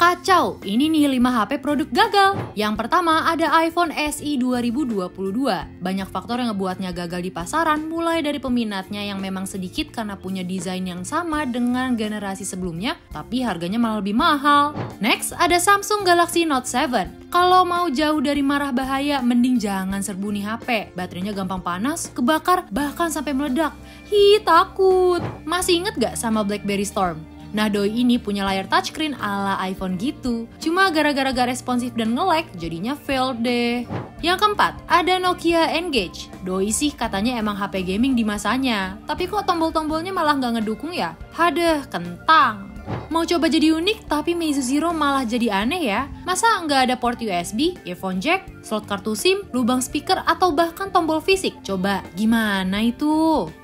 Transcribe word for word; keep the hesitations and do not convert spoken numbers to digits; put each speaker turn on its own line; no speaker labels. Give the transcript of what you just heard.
Kacau, ini nih lima H P produk gagal. Yang pertama ada iPhone S E dua ribu dua puluh dua. Banyak faktor yang ngebuatnya gagal di pasaran, mulai dari peminatnya yang memang sedikit karena punya desain yang sama dengan generasi sebelumnya, tapi harganya malah lebih mahal. Next, ada Samsung Galaxy Note tujuh. Kalau mau jauh dari marah bahaya, mending jangan serbu nih H P. Baterainya gampang panas, kebakar, bahkan sampai meledak. Hi, takut. Masih inget gak sama BlackBerry Storm? Nah, doi ini punya layar touchscreen ala iPhone gitu. Cuma gara-gara gak responsif dan nge-lag, jadinya failed deh. Yang keempat, ada Nokia N-Gage. Doi sih katanya emang H P gaming di masanya. Tapi kok tombol-tombolnya malah gak ngedukung ya? Hadeh, kentang. Mau coba jadi unik, tapi Meizu Zero malah jadi aneh ya. Masa nggak ada port U S B, earphone jack, slot kartu SIM, lubang speaker, atau bahkan tombol fisik? Coba, gimana itu?